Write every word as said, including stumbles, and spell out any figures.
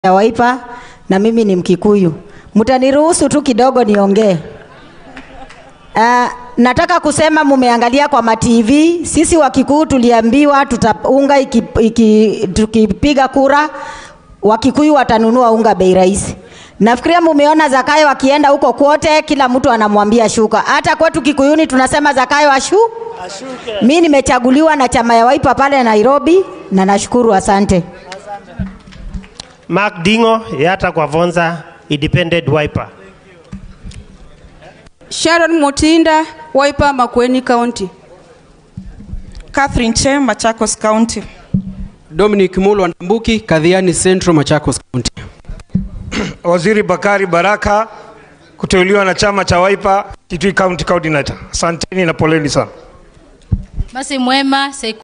ya Wiper na mimi ni Mkikuyu. Mtaniruhusu tu kidogo niongee. Uh, nataka kusema mumeangalia kwa ma T V, sisi Wakikuyu tuliambiwa tutaunga iki, iki, tukipiga kura Wakikuyu watanunua unga bei rahisi. Nafikiria mumeona Zakayo akienda huko kwote kila mtu anamwambia shuka. Hata kwetu Kikuyuni tunasema Zakayo ashu. Ashuke. Mimi nimechaguliwa na chama ya Wiper pale Nairobi na nashukuru, asante. Mark Dingo, Hata kwa Vonza, Independent Wiper. Sharon Motinda, Wiper Makueni County. Catherine Che, Machakos County. Dominic Mulu Ndambuki, Kadhiani Central, Machakos County. Waziri Bakari Baraka, kuteuliwa na chama cha Wiper, Kitui County Coordinator. Asanteni na poleni sana. Basi mwema.